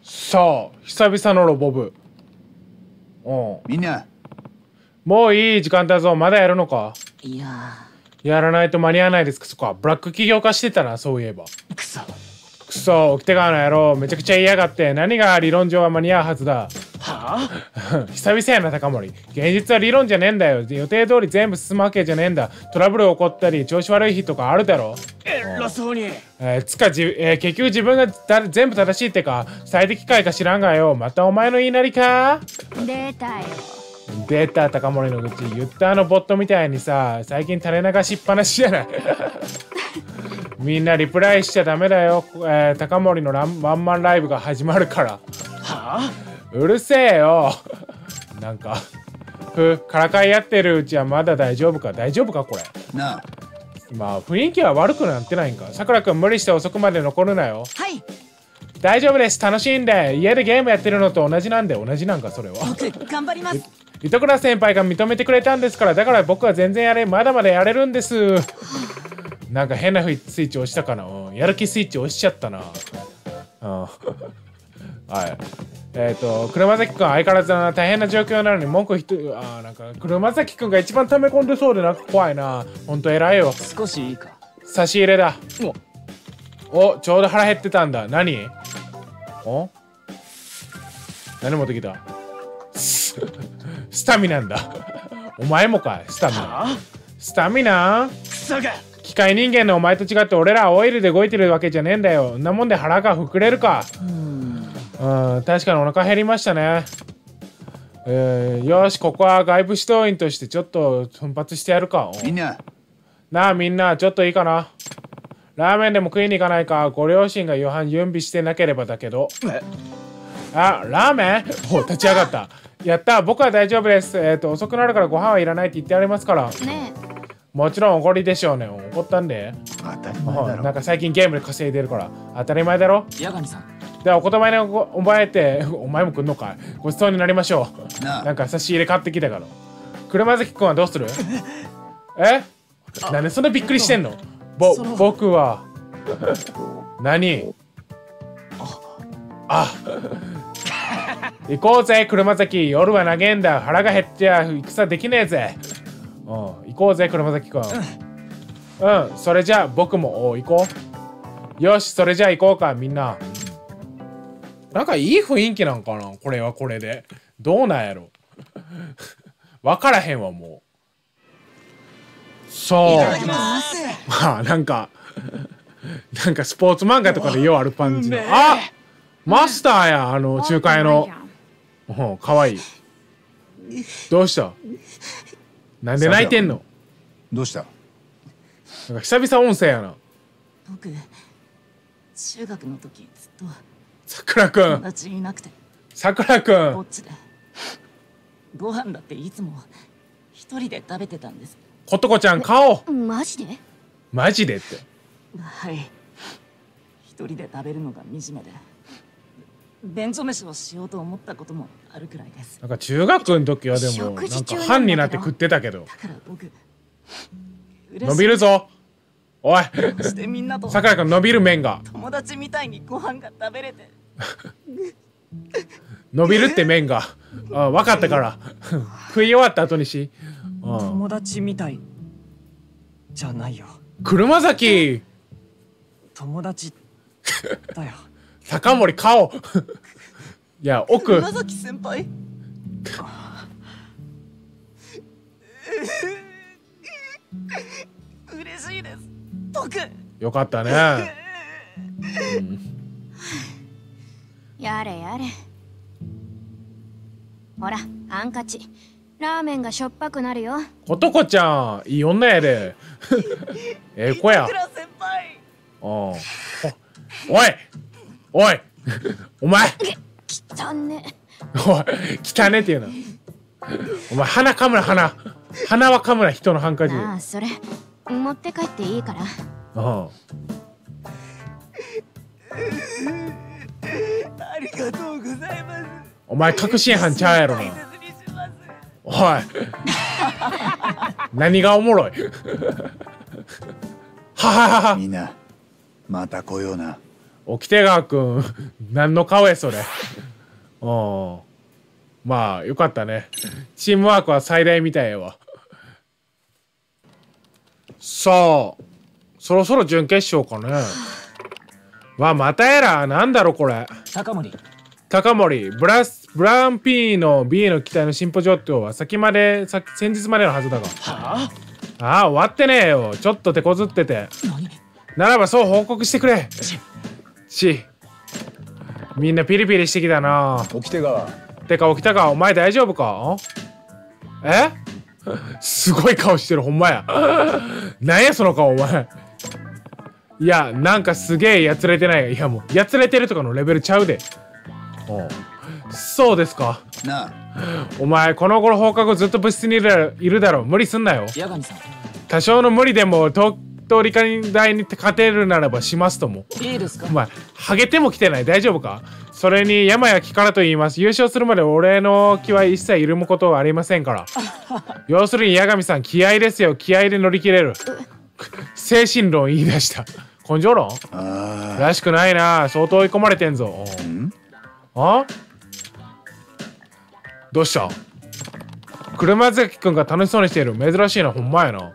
さあ、久々のロボ部。 みんな。 もういい時間だぞ。まだやるのか？ いややらないと間に合わないです。そっか、ブラック企業化してたな、そういえば。 くそ。 くそ、起きてからの野郎、めちゃくちゃ嫌がって、何が理論上は間に合うはずだ。 はあ久々やな、高森。現実は理論じゃねえんだよ。予定通り全部進むわけじゃねえんだ。トラブル起こったり、調子悪い日とかあるだろ。 偉そうに。 結局自分が全部正しいってか、最適解か知らんがよ。またお前の言いなりか？ 出たよ。 出た、高森の口。言ったボットみたいにさ、最近垂れ流しっぱなしじゃない。みんなリプライしちゃダメだよ。高森のワンマンライブが始まるから。 はうるせえよ。なんかからかいやってるうちはまだ大丈夫か？大丈夫かこれ。 なあ。 まあ雰囲気は悪くなってないんか。さくらくん無理して遅くまで残るなよ。 はい。 大丈夫です。楽しんで。家でゲームやってるのと同じなんで。同じなんかそれは。 僕頑張ります。 糸倉先輩が認めてくれたんですから。だから僕は全然まだまだやれるんです。なんか変なスイッチ押したかな。やる気スイッチ押しちゃったな。はい。車崎くん相変わらず大変な状況なのに文句なんか車崎くんが一番溜め込んでそうでなんか怖いな。ほんと偉いよ。 少しいいか。 差し入れだ。お、ちょうど腹減ってたんだ。何持ってきた？スタミナなんだ。お前もかい、スタミナ。スタミナ？機械人間のお前と違って俺らはオイルで動いてるわけじゃねえんだよ。んなもんで腹が膨れるか。確かにお腹減りましたね。よし、ここは外部指導員としてちょっと奮発してやるか。 みんな。 なあみんな、ちょっといいかな。ラーメンでも食いに行かないか。ご両親が夕飯準備してなければだけど。あ、ラーメン？立ち上がった。やった、僕は大丈夫です。遅くなるからご飯はいらないって言ってありますから。 ねもちろん怒りでしょうね。怒ったんで。 当たり前だろ。 なんか最近ゲームで稼いでるから。当たり前だろ。 八神さん。 ではお言葉に覚えて、お前も来んのかい。ごちそうになりましょう。なんか差し入れ買ってきたから。車崎くんはどうする？なんでそんなびっくりしてんの？僕は何？行こうぜ車崎。夜は長えんだ。腹が減っちゃ戦できねえぜ。行こうぜ車崎くん。それじゃあ僕も行こう。よし、それじゃあ行こうかみんな。なんかいい雰囲気なんかな、これはこれで。どうなんやろ。わからへんわもう。そう。なんかスポーツ漫画とかでようある感じの。マスターや、仲介の。かわいい。どうした？なんで泣いてんの？ どうした？ なんか久々音声やな。 僕中学の時ずっとさくらくん。 友達いなくて。 さくらくん。 ぼっちでご飯だっていつも一人で食べてたんです。 ことこちゃん顔。 マジで？ マジでって。 はい。一人で食べるのが惨めで。便所飯をしようと思ったこともあるくらいです。 なんか中学の時はでもなんか班になって食ってたけど。 だから僕伸びるぞ。おい。 してみんなとさくらくん伸びる面が。 友達みたいにご飯が食べれて。 伸びるって面が。分かったから。食い終わった後にし。 友達みたいじゃないよ。 車崎。 友達だよ。 高森顔。いや奥。 車崎先輩。嬉しいです。僕。 よかったね。 やれやれ。ほらハンカチ。ラーメンがしょっぱくなるよ。 ことこちゃんいい女やで。子や。おいおいお前。 汚ね。 おい汚ねって言うな。お前鼻かむな鼻はかむな人のハンカチ。 ああそれ持って帰っていいから。 ありがとうございます。 お前確信犯ちゃうやろな。おい何がおもろい。はははは。 みんなまた来ような。 沖手川くん何の顔やそれ。まあよかったね。チームワークは最大みたいやわ。さあそろそろ準決勝かね。わまたやら。なんだろこれ。 高森。 ブラン P の B の機体の進歩状況は先日までのはずだが。 はああ終わってねえよ。ちょっと手こずってて。ならばそう報告してくれ。みんなピリピリしてきたな。 沖手川。 てか起きたか。お前大丈夫か。えすごい顔してる。ほんまや。なんやその顔お前。いやなんかすげえやつれてない。いやもうやつれてるとかのレベルちゃうで。そうですか。 なあ。 お前この頃放課後ずっと部室にいるだろ。無理すんなよ。 八神さん。 多少の無理でも東理科大に勝てるならばしますとも。 いいですか。 お前ハゲても来てない。大丈夫か。それに山や木からと言います。優勝するまで俺の気は一切緩むことはありませんから。要するに八神さん気合ですよ。気合で乗り切れる。精神論言い出した。根性論らしくないな。相当追い込まれてんぞ。どうした車崎くんが楽しそうにしている。珍しいな。ほんまやな。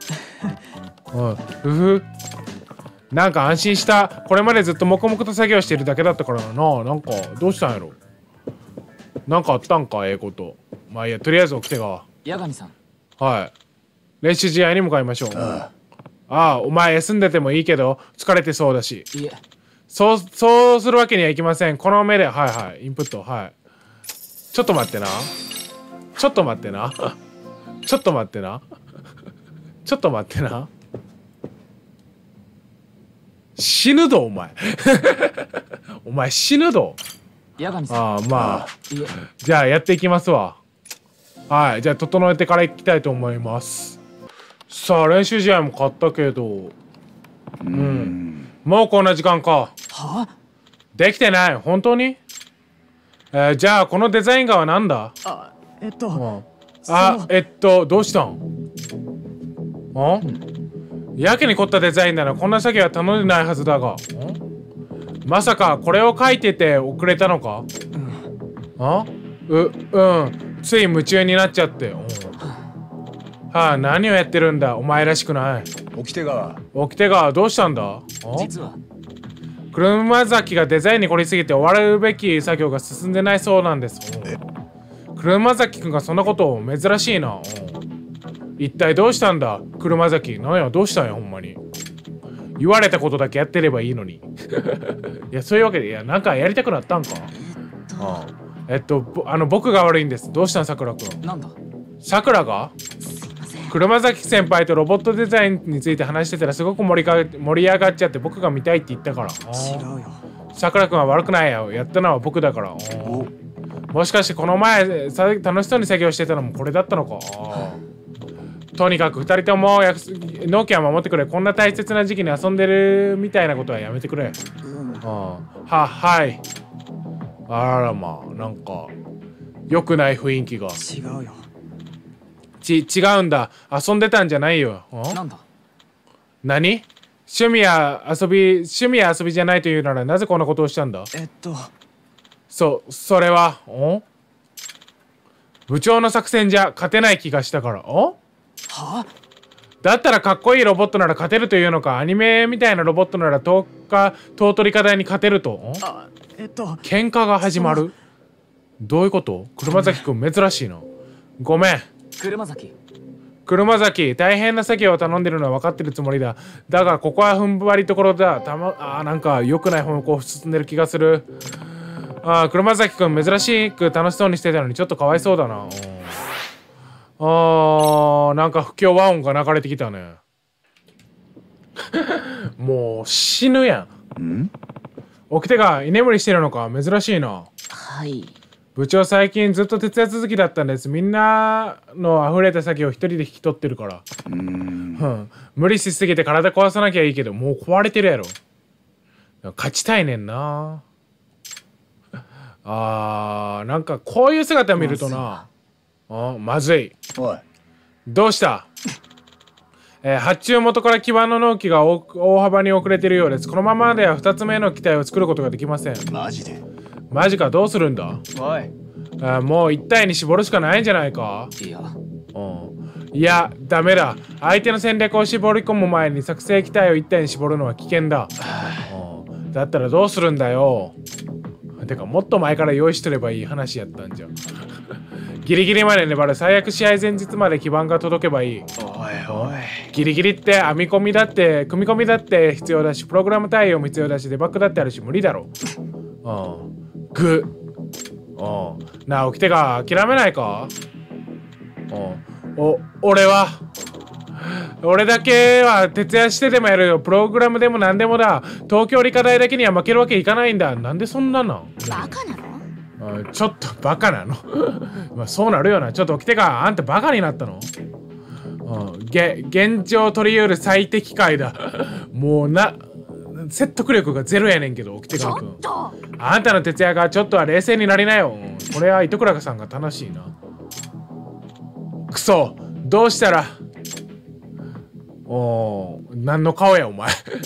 なんか安心した。これまでずっと黙々と作業しているだけだったからな。なんかどうしたんやろ。なんかあったんか。ええこと。まあいいや、とりあえず起きてが。 八神さん。 はい。練習試合に向かいましょう。ああ、お前休んでてもいいけど疲れてそうだし。 いえ。 そうするわけにはいきません。この目で、インプット、ちょっと待ってな。死ぬど、お前。お前死ぬど。 八神さん。 まあ。じゃあやっていきますわ。じゃあ整えてからいきたいと思います。さあ、練習試合も勝ったけど。もうこんな時間か。できてない。本当に？じゃあこのデザイン画は何だ？どうしたん？やけに凝ったデザインならこんな作業は頼んでないはずだが。まさかこれを描いてて遅れたのか？つい夢中になっちゃって。何をやってるんだ。お前らしくない。 沖手川どうしたんだ？ 実は車崎がデザインに凝りすぎて終わるべき作業が進んでないそうなんです。車崎くんがそんなことを。珍しいな。一体どうしたんだ車崎。何やどうしたんやほんまに。言われたことだけやってればいいのに。いやそういうわけで。いやなんかやりたくなったんか。僕が悪いんです。どうしたんさくらくん。 なんださくらが車崎先輩とロボットデザインについて話してたらすごく盛り上がっちゃって僕が見たいって言ったから。 違うよ。 さくらくんは悪くないよ。やったのは僕だから。もしかしてこの前楽しそうに作業してたのもこれだったのか。とにかく2人とも納期は守ってくれ。こんな大切な時期に遊んでるみたいなことはやめてくれ。はい。あらまあなんか良くない雰囲気が。 違うよ。 違うんだ。遊んでたんじゃないよ。 なんだ何？趣味や遊びじゃないというならなぜこんなことをしたんだ？それは部長の作戦じゃ勝てない気がしたから。だったらかっこいいロボットなら勝てるというのか。アニメみたいなロボットなら東都理科大に勝てると。喧嘩が始まる。どういうこと？車崎くん珍しいな。ごめん。車崎大変な作業を頼んでるのは分かってるつもりだ。だがここは踏ん張りどころだ。なんか良くない方向を進んでる気がする。車崎くん珍しく楽しそうにしてたのにちょっとかわいそうだな。なんか不協和音が流れてきたね。もう死ぬやん。起きてが居眠りしてるのか。珍しいな。部長最近ずっと徹夜続きだったんです。みんなの溢れた作業を一人で引き取ってるから。無理しすぎて体壊さなきゃいいけどもう壊れてるやろ。勝ちたいねんな。なんかこういう姿見るとな。まずい。 おいどうした？ 発注元から基板の納期が大幅に遅れているようです。このままでは2つ目の機体を作ることができません。 マジで。 マジか、どうするんだ。 おい。 もう1体に絞るしかないんじゃないか。 いや。 いや、ダメだ。相手の戦略を絞り込む前に作成機体を1体に絞るのは危険だ。だったらどうするんだよ。てか、もっと前から用意してればいい話やったんじゃん。ギリギリまで粘る。最悪試合前日まで基板が届けばいい。 おいおい。 ギリギリって編み込みだって組み込みだって必要だし、プログラム対応も必要だし、デバッグだってあるし無理だろ。なあ、起きてか諦めないか。俺だけは徹夜してでもやるよ。プログラムでも何でもだ。東京理科大だけには負けるわけいかないんだ。なんでそんなの。 バカなの？ ちょっとバカなの。まあそうなるよな。ちょっと起きてか。あんたバカになったの。現状取り得る最適解だ。もう説得力がゼロやねんけど、起きてかくん。あんたの徹夜がちょっとは冷静になりなよ。これは糸倉さんが楽しいな。くそ、どうしたら。何の顔やお前。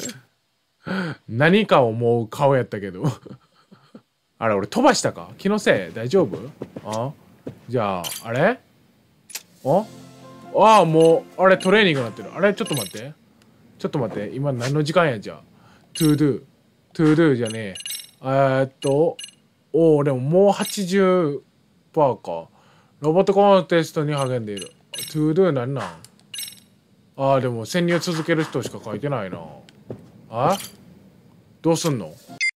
何か思う顔やったけど。あれ、俺飛ばしたか？気のせい？大丈夫？じゃあ、あれ？もう、あれトレーニングになってる。あれ、ちょっと待って。今何の時間やじゃあ。トゥードゥじゃねえ。でももう80%か。ロボットコンテストに励んでいる。トゥードゥなんなん？でも潜入続ける人しか書いてないな。どうすんの？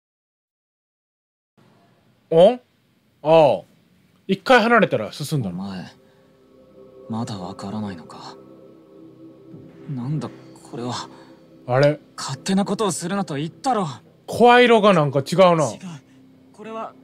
一回離れたら進んだの。 お前まだわからないのか。なんだこれは。 あれ、 勝手なことをするなと言ったろ。 声色がなんか違うな。 違う、これは。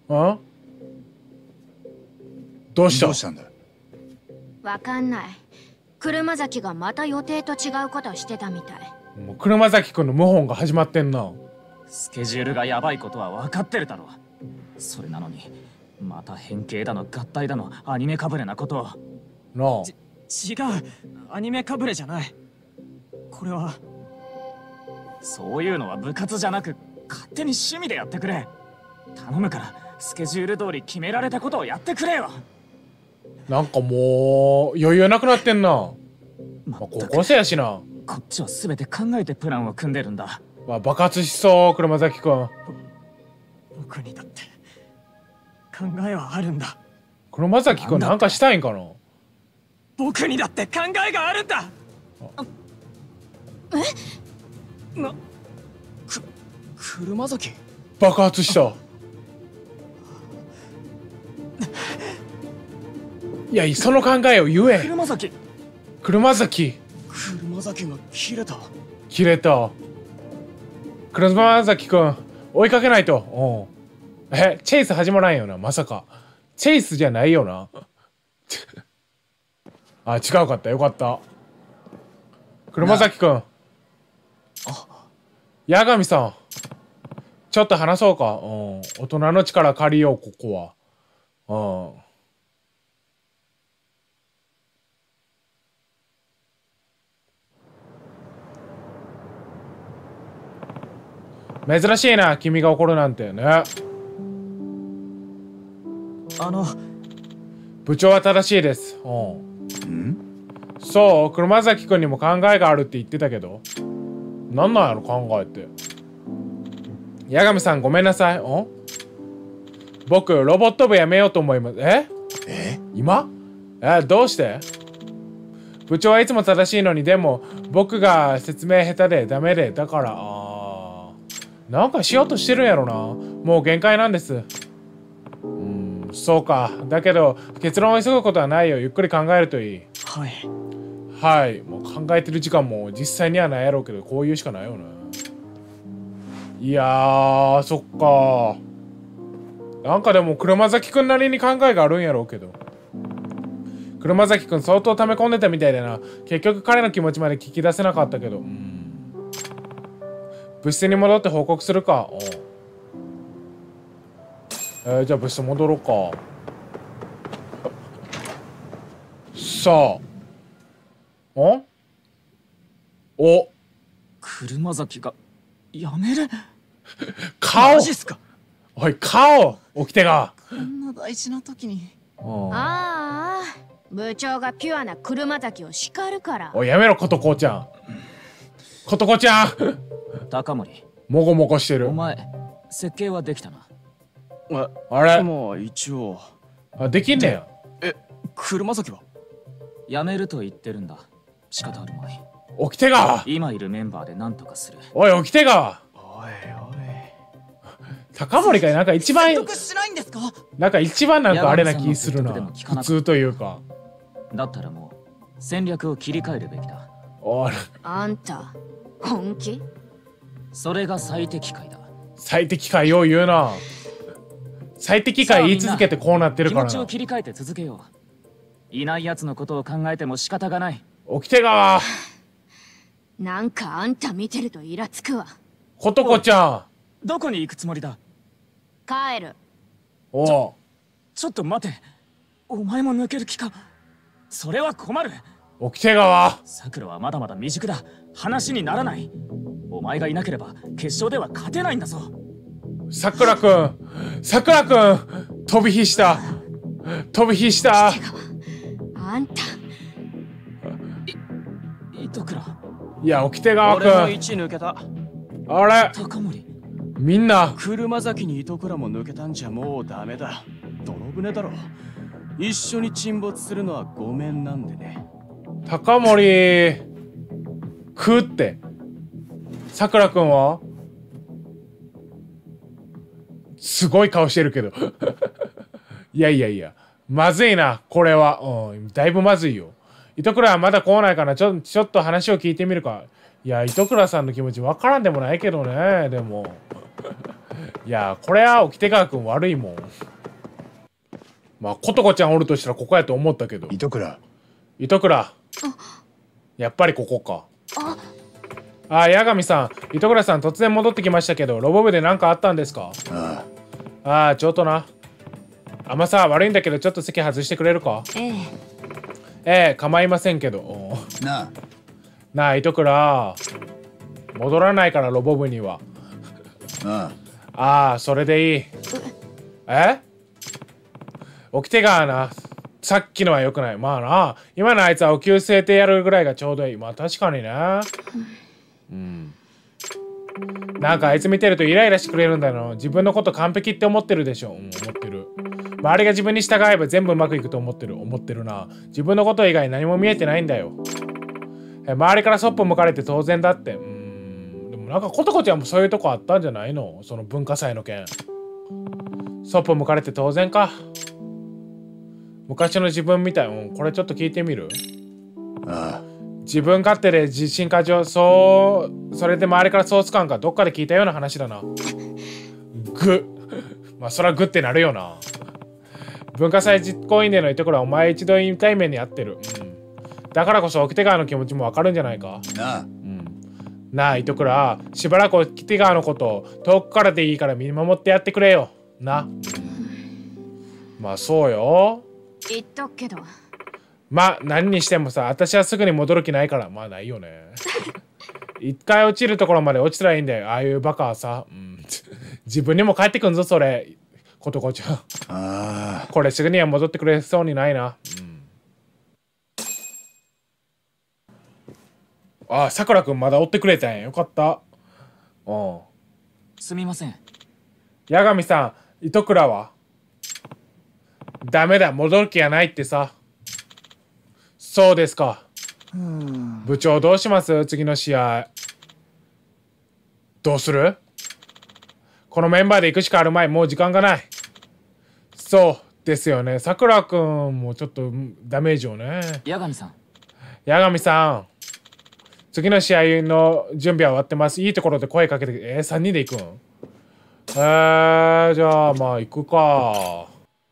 どうしたんだ。 わかんない。車崎がまた予定と違うことしてたみたい。 もう車崎くんの謀反が始まってんな。 スケジュールがやばいことは分かってるだろ。それなのにまた変形だの合体だのアニメかぶれなことを。 なあ。 違う、アニメかぶれじゃない。これはそういうのは部活じゃなく勝手に趣味でやってくれ。頼むからスケジュール通り決められたことをやってくれよ。 なんかもう余裕なくなってんな。高校生やしな。 こっちは全て考えてプランを組んでるんだ。 爆発しそう車崎くん。 僕にだって考えはあるんだ。 車崎くんなんかしたいんかな。 僕にだって考えがあるんだ。車崎爆発した。いや、その考えを言え。 車崎が切れた。 車崎くん追いかけないと。チェイス始まらんよな。まさかチェイスじゃないよな。違うかった。よかった。車崎くん、八神さん、ちょっと話そうか。大人の力借りよう。ここは珍しいな、君が怒るなんてね。部長は正しいです。そう、車崎くんにも考えがあるって言ってたけど、なんなんやろ考えて。八神さんごめんなさい。僕ロボット部やめようと思います。今？どうして？部長はいつも正しいのに、でも僕が説明下手でダメで、だからなんかしようとしてるんやろな。もう限界なんです。そうか。だけど結論を急ぐことはないよ。ゆっくり考えるといい。はい。もう考えてる時間も実際にはないやろうけど、こういうしかないよね。いやー、そっか。なんかでも車崎くんなりに考えがあるんやろうけど。車崎くん相当溜め込んでたみたいだな。結局彼の気持ちまで聞き出せなかったけど。部室に戻って報告するか。じゃあ部室戻ろうか。さあ。 お、 車崎がやめる？ 顔マジっすか？ おい、顔掟が。 こんな大事な時に。 ああ、部長がピュアな車崎を叱るから。 おい、やめろ、ことこちゃん。ことこちゃん高森、 もごもごしてる。 お前設計はできたな。 あれまあ一応。 あ、できんねや。 車崎はやめると言ってるんだ。仕方あるまい。 掟が。 今いるメンバーで何とかする。 おい、掟が。 おいおい。 高森がなんか一番説得しないんですか？ なんか一番なんかあれな気するな。普通というか。 だったらもう戦略を切り替えるべきだ。 おい、 あんた、本気？ それが最適解だ。 最適解を言うな。最適解言い続けてこうなってるからな。 気持ちを切り替えて続けよう。いないやつのことを考えても仕方がない。 掟が。 なんかあんた見てるとイラつくわ。 ことこちゃん。 どこに行くつもりだ？ 帰る。 おう。 ちょっと待て。お前も抜ける気か？それは困る。 掟が。 さくらはまだまだ未熟だ。話にならない。お前がいなければ決勝では勝てないんだぞ。 さくらくん、さくらくん、飛び火した。飛び火した。 あんた。 糸倉。 いや、掟川く俺もん。 1抜けた。 あれ高森。 みんな。 車崎に糸倉も抜けたんじゃもうダメだ。泥船だろ。一緒に沈没するのはごめんなんでね。 高森。食うって。さくらくんはすごい顔してるけど。いやいやいや。まずいな、これは。うん、だいぶまずいよ。糸倉はまだ来ないかな。ちょっと話を聞いてみるか。いや、糸倉さんの気持ちわからんでもないけどね。でも。いや、これは掟川くん悪いもん。まあ、ことこちゃんおるとしたらここやと思ったけど。 糸倉。 糸倉。やっぱりここか。あ、八神さん、糸倉さん突然戻ってきましたけど、ロボ部で何かあったんですか？ あああ、ちょっとな。あんまさ、悪いんだけど、ちょっと席外してくれるか？構いませんけど。 あ。なあ。 なあ、糸倉。戻らないから、ロボ部には。 あああ、それでいい。掟川な。さっきのは良くない。まあな、今のあいつはお給制定やるぐらいがちょうどいい。まあ確かにね。なんかあいつ見てるとイライラしてくれるんだよ。自分のこと完璧って思ってるでしょ。思ってる。周りが自分に従えば全部うまくいくと思ってるな。自分のこと以外何も見えてないんだよ。周りからそっぽ向かれて当然だって。でもなんかことこちゃんもそういうとこあったんじゃないの？その文化祭の件。そっぽ向かれて当然か。昔の自分みたい。これちょっと聞いてみる？ あ。 自分勝手で自信過剰。それで周りからソース感かどっかで聞いたような話だな。まあそらグってなるよな。文化祭実行委員での糸倉はお前一度対面に会ってる。だからこそ掟川の気持ちもわかるんじゃないか。 なあ。 なあ糸倉、しばらく掟川のことを遠くからでいいから見守ってやってくれよな。まあそうよ。 言っとくけど。 まあ何にしてもさ、私はすぐに戻る気ないから。まあないよね。一回落ちるところまで落ちたらいいんだよ。ああいうバカはさ。自分にも帰ってくんぞそれ。ことこちゃん。 ああ。 これすぐには戻ってくれそうにないな。ああ、さくらくんまだ追ってくれたんや。よかった。 すみません。 八神さん、糸倉はダメだ、戻る気がないってさ。そうですか。部長どうします？次の試合。どうする？このメンバーで行くしかあるまい。もう時間がない。そうですよね。さくらくんもちょっとダメージをね。 八神さん。 八神さん。次の試合の準備は終わってます。いいところで声かけて。3人で行くん？じゃあまあ行くか。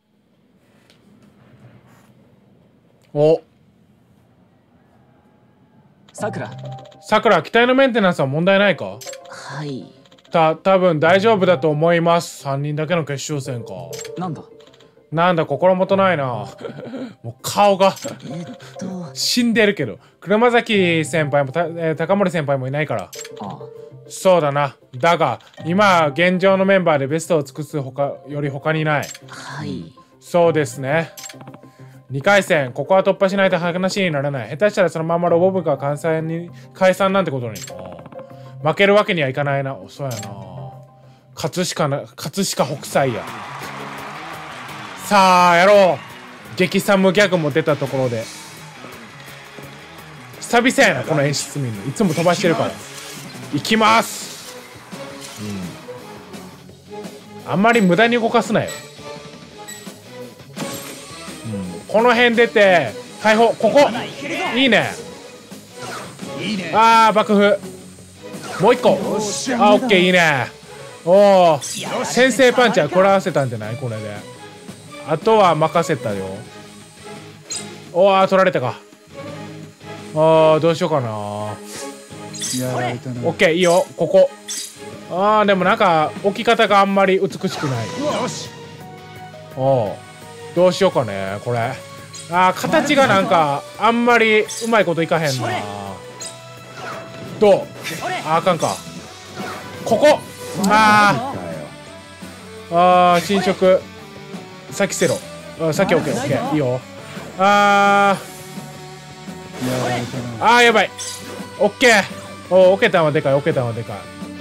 お。 さくら。 さくら、機体のメンテナンスは問題ないか？ はい。 多分大丈夫だと思います。3人だけの決勝戦か。 なんだ？ なんだ心もとないな。もう顔が死んでるけど。車崎先輩も高森先輩もいないから。 あそうだな。だが今現状のメンバーでベストを尽くす他より他にいない。 はい。 そうですね。2回戦ここは突破しないと話にならない。下手したらそのままロボ部が解散なんてことに。負けるわけにはいかないな。そうやな。葛飾北斎や。さあやろう。激寒ギャグも出たところで久々やなこの演出見るの。いつも飛ばしてるから。いきます、あんまり無駄に動かすなよ、この辺出て解放。ここいいね。あー爆風。もう一個。あーオッケーいいね。おお先制パンチは食らわせたんじゃない。これであとは任せたよ。おー取られたか。あーどうしようかな。 やられたな。 オッケーいいよここ。あーでもなんか置き方があんまり美しくない。 よし。 おーどうしようかねこれ。あー形がなんかあんまりうまいこといかへんな。どう。あかんかここ。あ新色先せろ。先オッケーオッケーいいよ。やばい。オッケー。オケたんはでかい。オケたんはでかい。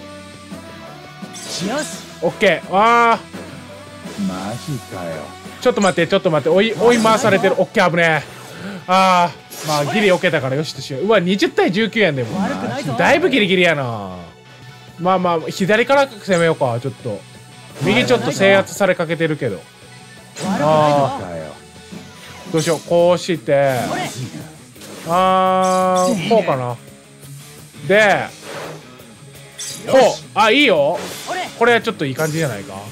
オッケー。 マジかよ。 ちょっと待って追い回されてる。オッケー危ねえ。まあギリオケたからよしとしよう。うわ20対19やんでもだいぶギリギリやな。まあ左から攻めようか。ちょっと右ちょっと制圧されかけてるけど。どうしよう。こうしてこうかな。でこういいよ。これちょっといい感じじゃないか。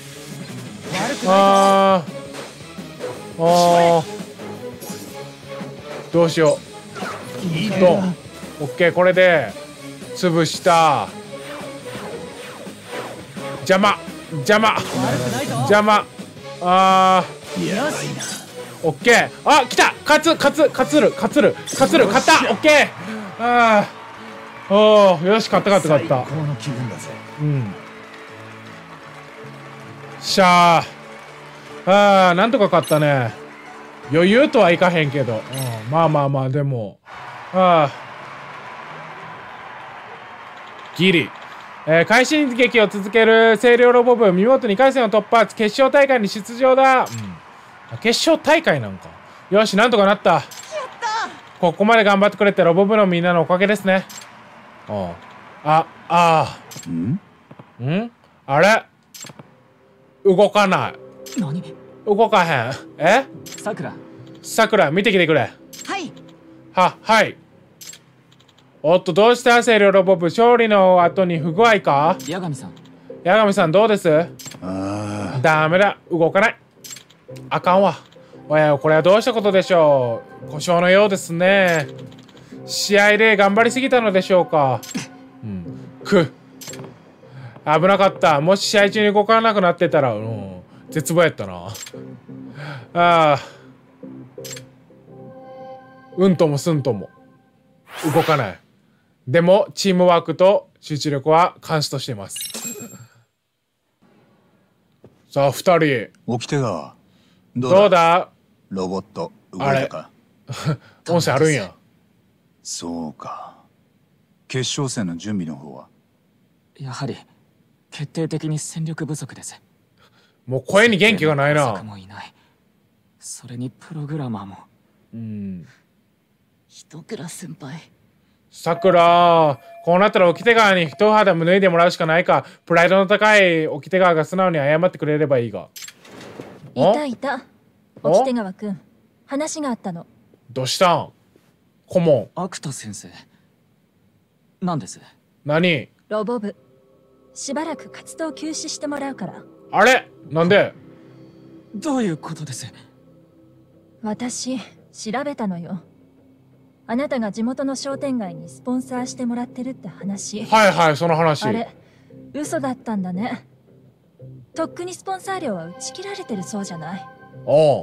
どうしよう。オッケーこれで潰した。邪魔オッケー。来た。勝つ勝った。オッケー。よし勝ったしゃー。なんとか勝ったね。余裕とはいかへんけど、まあでもギリ。快進撃を続ける星稜ロボ部、見事2回戦を突破。決勝大会に出場だ。決勝大会なんか。よしなんとかなった。ここまで頑張ってくれてロボ部のみんなのおかげですね。あれ動かない。動かへん。さくら見てきてくれ。はい。おっとどうした星稜ロボ部、勝利の後に不具合か。 八神さんどうです。ダメだ動かない。あかんわ。おやこれはどうしたことでしょう。故障のようですね。試合で頑張りすぎたのでしょうか。危なかった。もし試合中に動かなくなってたら絶望やったな。うんともすんとも動かない。でもチームワークと集中力は監視としています。さあ2人掟川どうだ。 ロボット動いたか。 音声あるんや。 そうか。決勝戦の準備の方は。 やはり決定的に戦力不足です。 もう声に元気がないな。 それにプログラマーも。 一倉先輩。 さくら、こうなったら掟川に一肌脱いでもらうしかないか。プライドの高い掟川が素直に謝ってくれればいいが。 いた掟川くん、話があったの。 どうしたん顧問。 アクタ先生なんです。 何。 ロボ部しばらく活動休止してもらうから。 あれなんで。 どういうことです。 私調べたのよ。あなたが地元の商店街にスポンサーしてもらってるって話。 はいその話。 あれ嘘だったんだね。 とっくにスポンサー料は打ち切られてるそうじゃない。 おう。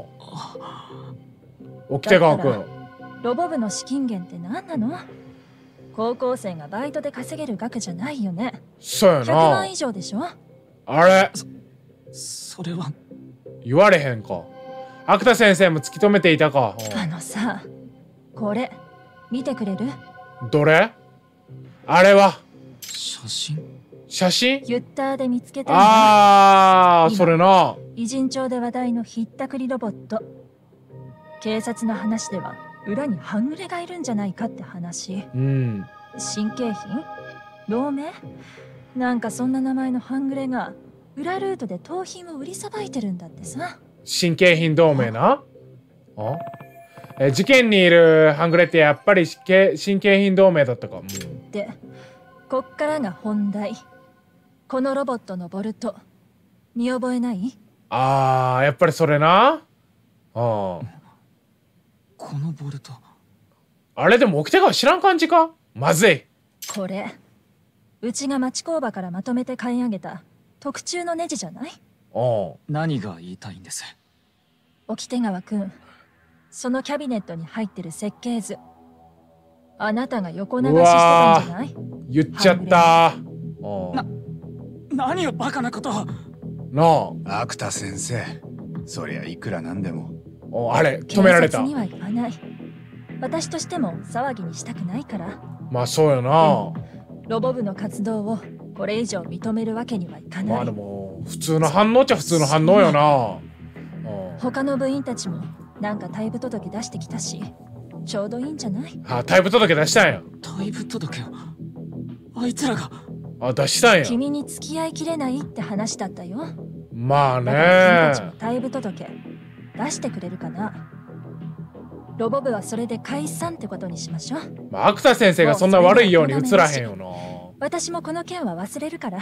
沖手川くん。 ロボ部の資金源って何なの？高校生がバイトで稼げる額じゃないよね。 そうや 100 な万。以上でしょ？ あれそれは言われへんか。芥田先生も突き止めていたか。 あのさ、これ見てくれる？ どれ？あれは写真？ 写真？ ユッターで見つけたんだ。 あー、それな。 偉人町で話題のひったくりロボット。警察の話では裏に半グレがいるんじゃないかって話。 うん。 神経品？同盟？なんかそんな名前の半グレが裏ルートで盗品を売りさばいてるんだってさ。 神経品同盟な。事件にいる半グレってやっぱり神経品同盟だったか。 で、こっからが本題。このロボットのボルト見覚えない？ あー、やっぱりそれな。 このボルト。 あれでも沖手川知らん感じか？まずい。 これうちが町工場からまとめて買い上げた特注のネジじゃない？ 何が言いたいんです？ 沖手川くん、そのキャビネットに入ってる設計図、あなたが横流ししてたんじゃない？ 言っちゃった。 何をバカなことを。 な芥田先生、そりゃいくらなんでも。 あ。あれ止められた。 警察には言わない。私としても騒ぎにしたくないから。 まあそうよな。 ロボ部の活動をこれ以上認めるわけにはいかない。 まあでも普通の反応っちゃ普通の反応よな。 他の部員たちもなんか退部届出してきたし、ちょうどいいんじゃない？ あ、退部届出したんや。 退部届をあいつらが。 あ、出したんや。 君に付き合いきれないって話だったよ。 まあね。 だから君たちも退部届出してくれるかな。ロボ部はそれで解散ってことにしましょう。 まあ、芥田先生がそんな悪いように映らへんよな。 私もこの件は忘れるから。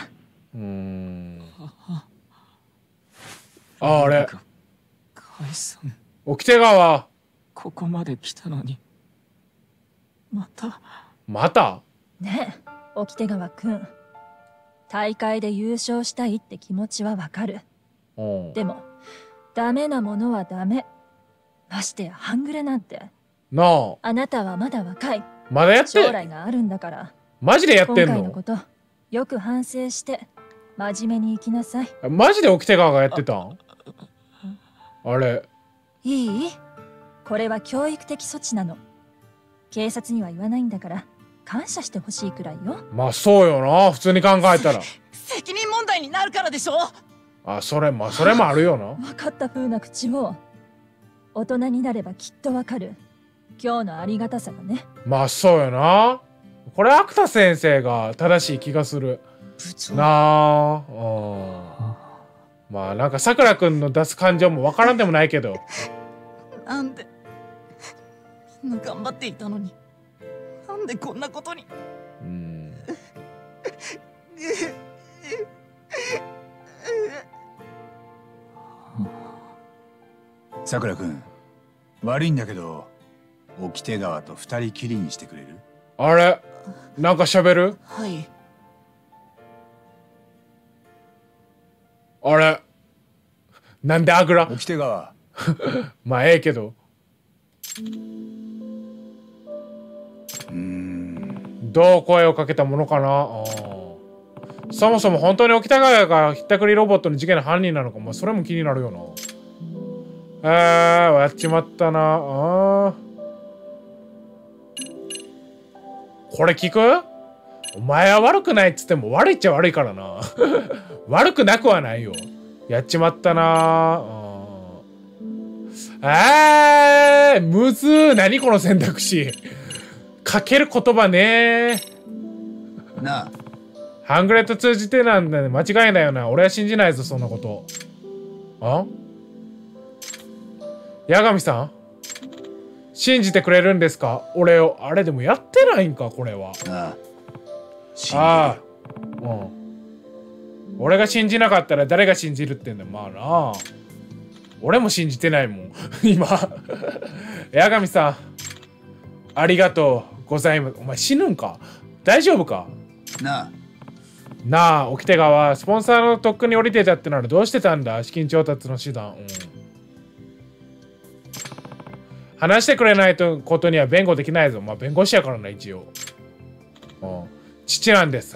あれ解散。 沖手川。 ここまで来たのにまたねえ沖手川くん、大会で優勝したいって気持ちはわかる。でもダメなものはダメ。ましてや半グレなんて。 なあ。 あなたはまだ若い。 まだやってん？ 将来があるんだから。 マジでやってんの？ 今回のことよく反省して真面目に生きなさい。 マジで沖手川がやってたん？あれいい？これは教育的措置なの。警察には言わないんだから感謝してほしいくらいよ。 まあそうよな、普通に考えたら。 責任問題になるからでしょ。 あ、それもあるよな。 分かった風な口を。大人になればきっとわかる今日のありがたさがね。 まあそうよな。これ芥田先生が正しい気がするなあ。まあなんかさくらくんの出す感情もわからんでもないけど。 なんでみんな頑張っていたのになんでこんなことに。 さくらくん、悪いんだけど沖手川と二人きりにしてくれる？ あれなんか喋る？ はい。 あれなんであぐら？ 沖手川。 まあええけど。どう声をかけたものかな。そもそも本当に沖田川がひったくりロボットの事件の犯人なのか、まあ、それも気になるよな。やっちまったな。これ聞く？お前は悪くないっつっても悪いっちゃ悪いからな。悪くなくはないよ。やっちまったな。むずー。何この選択肢。かける言葉ねー。 なあ。 ハングレと通じてなんだね。間違いないよな。俺は信じないぞ、そんなこと。八神さん信じてくれるんですか俺を。あれでもやってないんかこれは。俺が信じなかったら誰が信じるってんだよ。まあな。俺も信じてないもん今。八神さんありがとうございます。お前死ぬんか大丈夫かなあ。 なあ、沖手川、スポンサーのとっくに降りてたってならどうしてたんだ、資金調達の手段。話してくれないことには弁護できないぞ。まあ、弁護士やからな、一応。父なんです。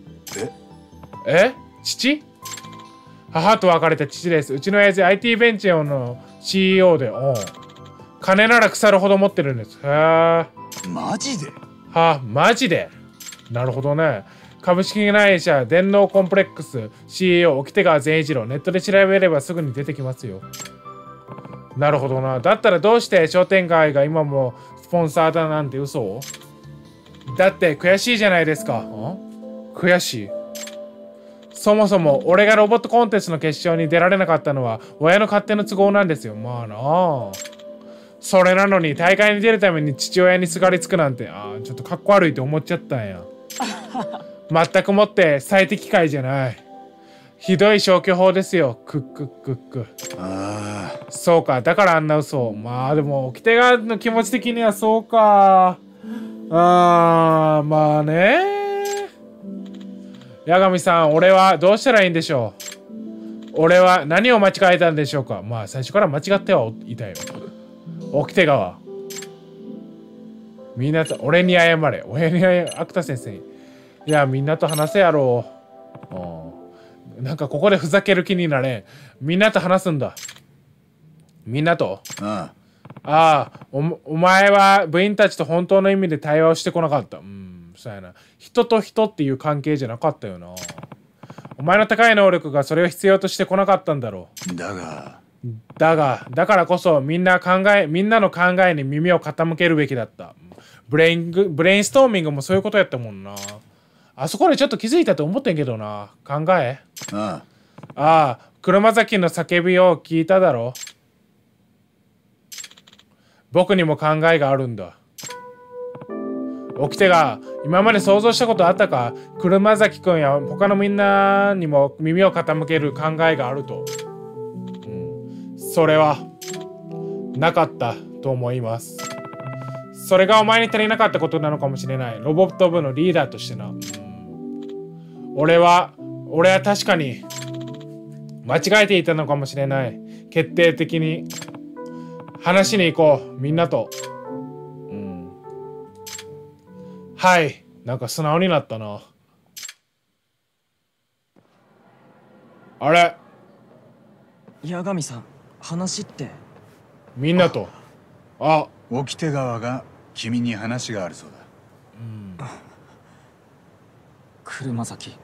父？母と別れた父です。うちの親父 IT ベンチャーの CEO で、金なら腐るほど持ってるんです。へえ。 マジで？ マジで？なるほどね。株式会社電脳コンプレックス CEO 沖手川善一郎。ネットで調べればすぐに出てきますよ。なるほどな。だったらどうして商店街が今もスポンサーだなんて嘘を？だって悔しいじゃないですか。悔しい。そもそも俺がロボットコンテストの決勝に出られなかったのは親の勝手の都合なんですよ。まあなあ。それなのに大会に出るために父親にすがりつくなんて、ちょっとかっこ悪いと思っちゃったんや。全くもって最適解じゃない。ひどい消去法ですよ。クックックック。そうか、だからあんな嘘。まあでも沖手川の気持ち的にはそうか。まあね。八神さん、俺はどうしたらいいんでしょう。俺は何を間違えたんでしょうか。まあ最初から間違ってはいたよ。沖手川。みんなと、俺に謝れ。芥田先生に。いや、みんなと話せやろう。なんかここでふざける気になれ。みんなと話すんだ。みんなと？お前は部員たちと本当の意味で対話をしてこなかった。そうやな。人と人っていう関係じゃなかったよな。お前の高い能力がそれを必要としてこなかったんだろう。だからこそみんなの考えに耳を傾けるべきだった。ブレインストーミングもそういうことやったもんな。あそこでちょっと気づいたと思ってんけどな。考え？車崎の叫びを聞いただろ。僕にも考えがあるんだ。沖手が今まで想像したことあったか？車崎くんや他のみんなにも耳を傾ける考えがあると。それはなかったと思います。それがお前に足りなかったことなのかもしれない。ロボット部のリーダーとしてな。俺は確かに間違えていたのかもしれない。決定的に話しに行こう、みんなと。はい、なんか素直になったな。あれ？ 八神さん、話って。 みんなと。 沖手川が君に話があるそうだ。 車崎。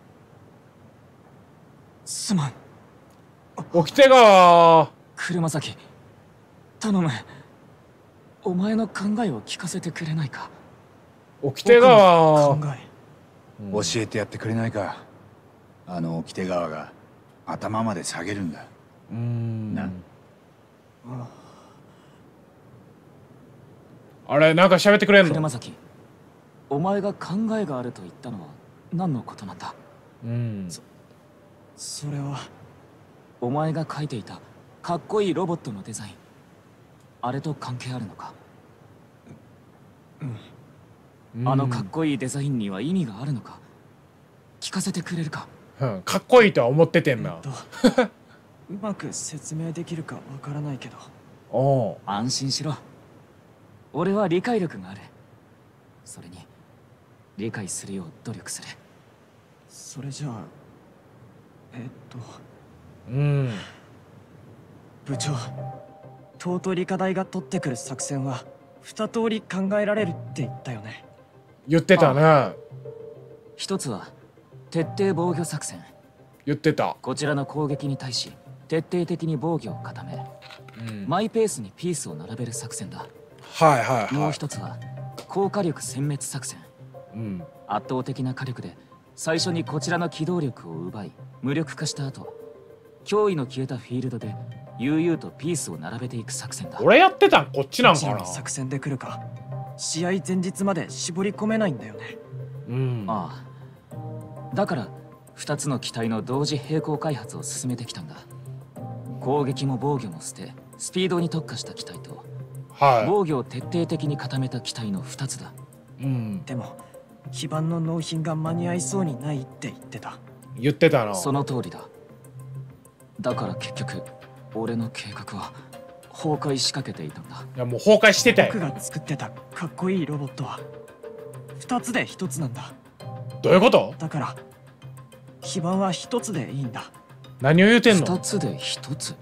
すまん。 沖手川。 車崎、頼む。お前の考えを聞かせてくれないか。 沖手川。 教えてやってくれないか。沖手川が頭まで下げるんだ。 あれ、なんか喋ってくれんの？ 車崎、お前が考えがあると言ったのは何のことなんだ？それはお前が描いていたかっこいいロボットのデザイン、あれと関係あるのか？あのかっこいいデザインには意味があるのか？聞かせてくれるか？ かっこいいとは思っててんな。 うまく説明できるかわからないけど。安心しろ。俺は理解力がある。それに理解するよう努力する。それじゃあ部長、東都理科大が取ってくる作戦は2通り考えられるって言ったよね。 言ってたね。 一つは徹底防御作戦。 言ってた。 こちらの攻撃に対し徹底的に防御を固め、マイペースにピースを並べる作戦だ。もう一つは高火力殲滅作戦。圧倒的な火力で最初にこちらの機動力を奪い無力化した後、脅威の消えたフィールドで悠々とピースを並べていく作戦だ。 俺やってたんこっちなんかな。 作戦で来るか、試合前日まで絞り込めないんだよね。だから2つの機体の同時並行開発を進めてきたんだ。攻撃も防御も捨てスピードに特化した機体と、防御を徹底的に固めた機体の2つだ。でも基盤の納品が間に合いそうにないって言ってた。 言ってたな。 その通りだ。だから結局俺の計画は崩壊しかけていたんだ。 いやもう崩壊してたよ。 僕が作ってたかっこいいロボットは2つで1つなんだ。 どういうこと？ だから基盤は1つでいいんだ。 何を言うてんの ？2つで1つ。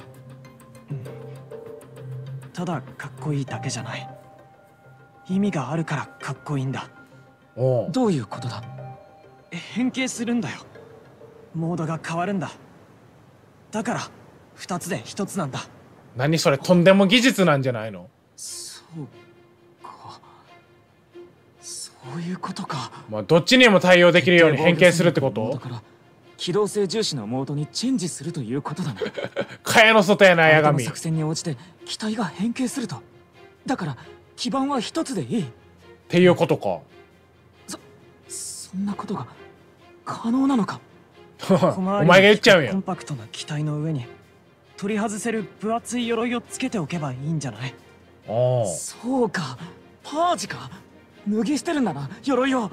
ただかっこいいだけじゃない。意味があるからかっこいいんだ。 おう。 どういうことだ？変形するんだよ。モードが変わるんだ。だから2つで1つなんだ。 何それ、とんでも技術なんじゃないの？ そうか。そういうことか。 まあどっちにも対応できるように変形するってこと？ だから機動性重視のモードにチェンジするということだな。 蚊帳の外やな、八神。 作戦に応じて機体が変形すると。だから基盤は1つでいいっていうことか。 そんなことが可能なのか？ お前が言っちゃうんや。 コンパクトな機体の上に取り外せる分厚い鎧をつけておけばいいんじゃない？ おう。 そうか、パージか。脱ぎ捨てるんだな、鎧を。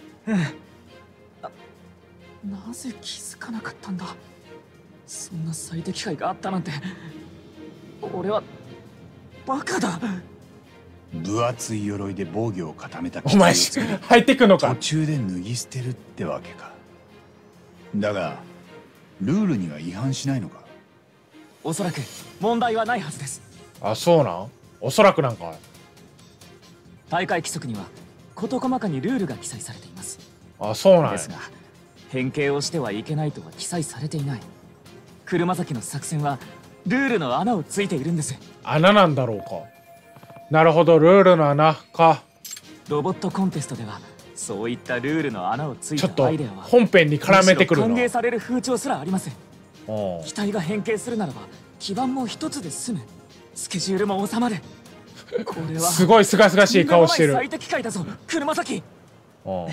なぜ気づかなかったんだ。そんな最適解があったなんて。俺はバカだ。 分厚い鎧で防御を固めたお前入ってくのか。 途中で脱ぎ捨てるってわけか。だがルールには違反しないのか？ おそらく問題はないはずです。 あ、そうなん？おそらくなんか。 大会規則には事細かにルールが記載されています。 あ、そうなんや。 ですが変形をしてはいけないとは記載されていない。車崎の作戦はルールの穴をついているんです。 穴なんだろうか。なるほど、ルールの穴か。 ロボットコンテストではそういったルールの穴をついちょったとアイデアは本編に絡めてくるの。 歓迎される風潮すらありません。 おう。 機体が変形するならば基盤も一つで済む。スケジュールも収まる。これはすごいすがすがしい顔してる。 最適解だぞ、車崎。 おう。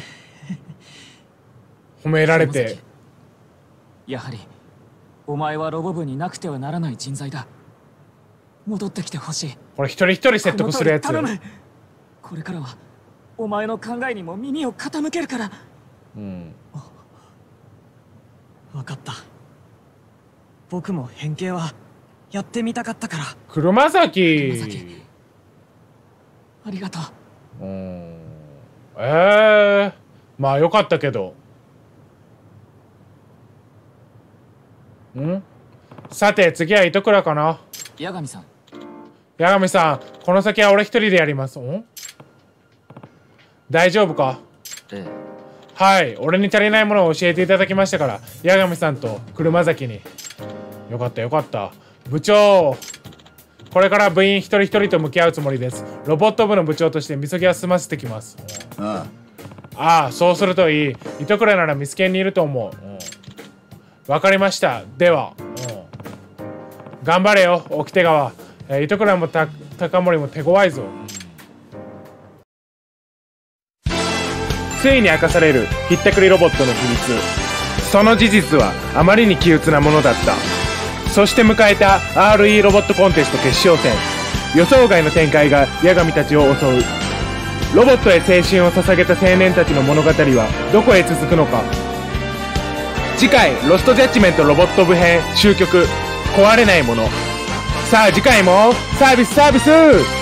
褒められて。 やはりお前はロボ部になくてはならない人材だ。戻ってきてほしい。 これ一人一人説得するやつ。 頼む。これからはお前の考えにも耳を傾けるから。 うん。 分かった。僕も変形はやってみたかったから。 車崎。 ありがとう。 まあよかったけど。さて次は糸倉かな。 八神さん。 八神さん、この先は俺一人でやります。大丈夫か？ ええ。 はい、俺に足りないものを教えていただきましたから、八神さんと車崎に。よかったよかった。部長、これから部員一人一人と向き合うつもりです。ロボット部の部長としてみそぎは済ませてきます。 あああ、そうするといい。糸倉ならミスケンにいると思う。わかりました。では、頑張れよ、掟川。糸倉も高森も手強いぞ。ついに明かされるひったくりロボットの秘密。その事実はあまりに憂鬱なものだった。そして迎えた RE ロボットコンテスト決勝戦。予想外の展開が八神たちを襲う。ロボットへ青春を捧げた青年たちの物語はどこへ続くのか。次回ロストジャッジメントロボット部編終局、壊れないもの。さあ次回もサービス